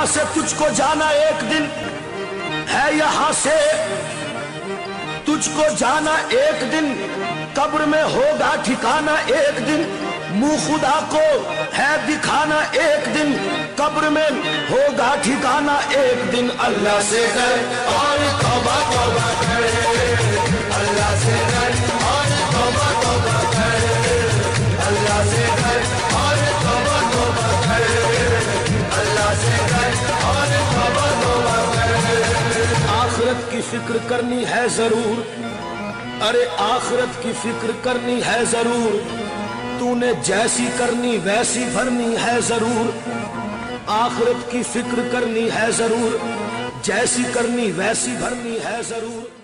से तुझको जाना एक दिन है, यहाँ से तुझको जाना एक दिन, कब्र में होगा ठिकाना एक दिन, मुंह खुदा को है दिखाना एक दिन, कब्र में होगा ठिकाना एक दिन। अल्लाह से डर और तौबा तौबा करे, अल्लाह से डर और तौबा तौबा करे, अल्लाह से डर और तौबा तौबा करे, अल्लाह से डर और तौबा तौबा करे। आखिरत की फिक्र करनी है जरूर, अरे आखिरत की फिक्र करनी है जरूर, तूने जैसी करनी वैसी भरनी है जरूर। आखिरत की फिक्र करनी है जरूर, जैसी करनी वैसी भरनी है जरूर।